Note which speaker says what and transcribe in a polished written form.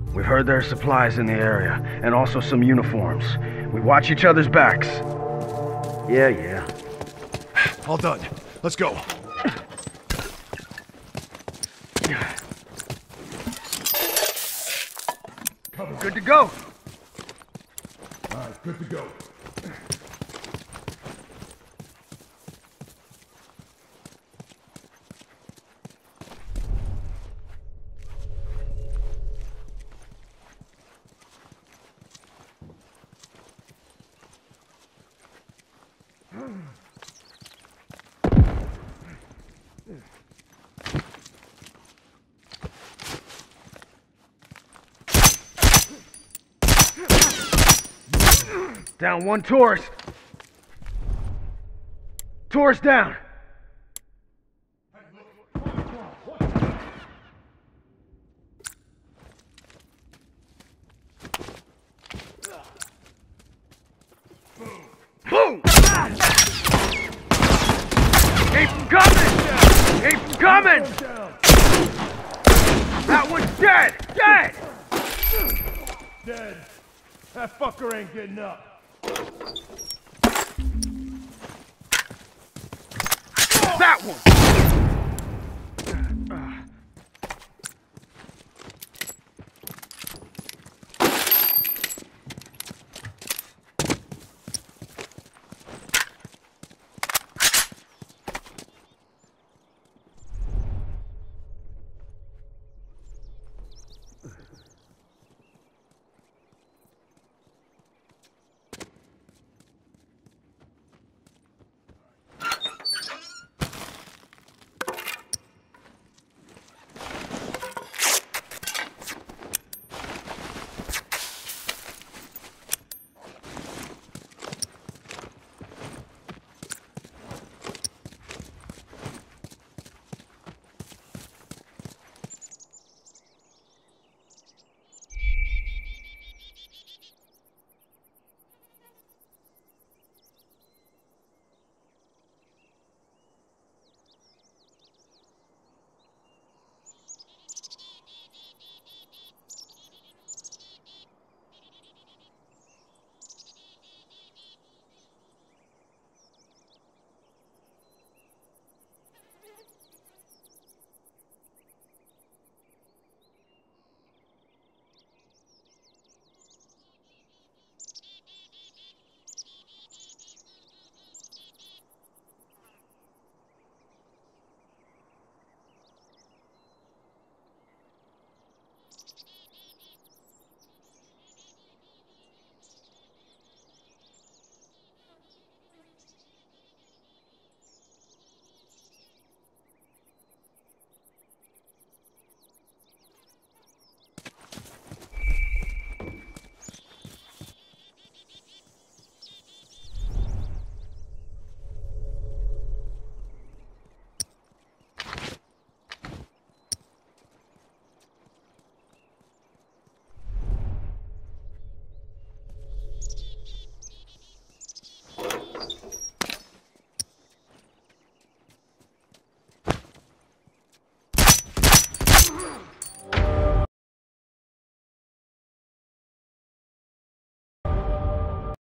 Speaker 1: We've heard there are supplies in the area, and also some uniforms. We watch each other's backs. Yeah.
Speaker 2: All done. Let's go.
Speaker 1: Good to go.
Speaker 2: Alright, good to go.
Speaker 1: Down one tourist. Tourist down. Boom! Keep him coming! Keep him coming! That one's dead! Dead!
Speaker 2: Dead. That fucker ain't getting up.
Speaker 1: That one!